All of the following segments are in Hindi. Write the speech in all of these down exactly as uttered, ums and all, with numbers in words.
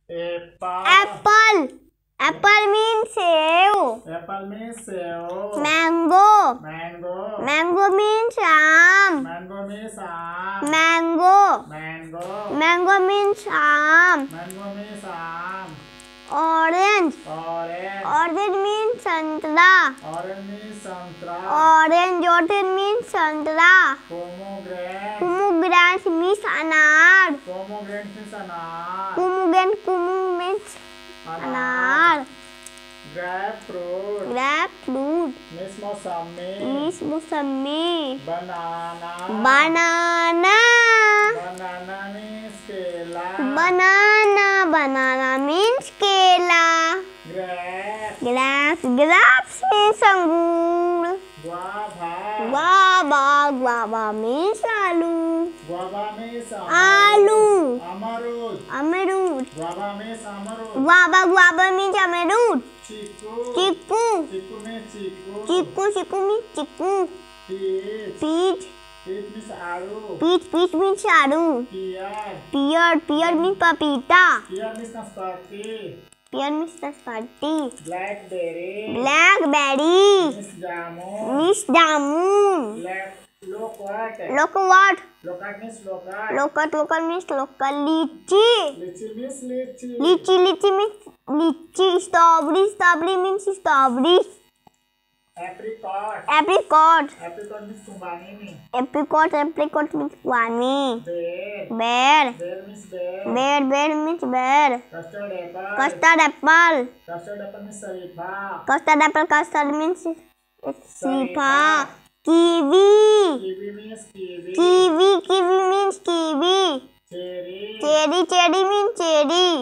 एप्पल एप्पल एप्पल मीन्स सेव। एप्पल मीन्स सेव। मैंगो मैंगो मैंगो मीन्स आम। मैंगो मीन्स आम। मैंगो मैंगो मैंगो मीन्स आम। मैंगो मीन्स आम। ऑरेंज ऑरेंज ऑरेंज मीन्स संतरा। ऑरेंज मीन्स संतरा। ऑरेंज ऑरेंज मीन्स संतरा। पोमोग्रेनेट पोमोग्रेनेट मीन्स अनार। पोमोग्रेनेट मीन्स अनार। पोमोग्रेनेट कुमु मीन्स अनार। Grapefruit grapefruit means मौसमी। मीन्स मौसमी। बनाना बनाना बनाना मीन्स केला। बनाना बनाना मीन्स केला। ग्रेप ग्रेप्स ग्रेप्स मीन्स अंगूर। गुआवा गुआवा गुआवा मीन्स आलू। गुआवा मीन्स आलू। अमरूद अमरूद गुआवा मीन्स अमरूद। गुआवा गुआवा मीन्स अमरूद। Chikoo chikoo chikoo means chikoo. Chikoo chikoo means chikoo. Peach peach peach means आलू। पीच पीच मीन्स आलू। पियर पियर पियर मीन्स पपीता। पियर मीन्स नाशपाती। पियर मीन्स नाशपाती। ब्लैकबेरी ब्लैकबेरी मीन्स जामुन। मीन्स जामुन। Loquat loquat loquat means loquat. Loquat loquat means loquat. Lychee lychee means lychee. Lychee lychee means lychee. Strawberry strawberry means strawberry. Apricot apricot apricot means खुबानी में। एप्रिकॉट एप्रिकॉट मीन्स खुबानी। बेर बेर बेर मीन्स बेर। बेर बेर मीन्स बेर। Custard apple custard apple custard apple means शरीफा। कस्टर्ड एप्पल कस्टर्ड मीन्स शरीफा। Kiwi kiwi means kiwi. Kiwi kiwi means kiwi. Cherry cherry cherry means cherry.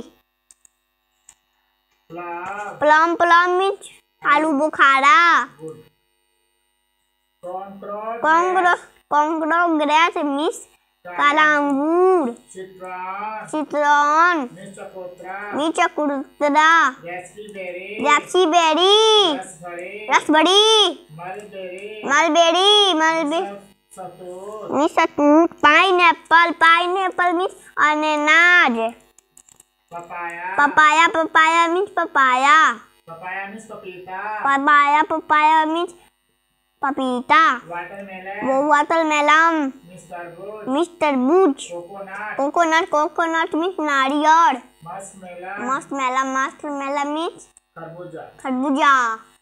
Plum plum plum means आलू बुखारा। गुड। कॉन्क्रोच कांग्रो कांग्रोग्रेस मीन्स काला अंगूर। सिट्रॉन सिट्रॉन मीन्स चकोतरा। मीन्स चकोतरा। रास्पबेरी रास्पबेरी रसभरी। रसभरी। मलबेरी मलबेरी मलबेरी सतूत। मीन्स शहतूत। पाइनएप्पल पाइनएप्पल मीन्स अनानास। Papaya papaya papaya means papaya. Papaya means पपीता। पपाया पपाया मीन्स पपीता। वाटरमेलन वो वाटरमेलन मीन्स तरबूज। मीन्स तरबूज। कोकोनट कोकोनट कोकोनट मीन्स नारियल। मस्कमेलन मस्कमेलन मस्कमेलन मीन्स खरबूजा। खरबूजा।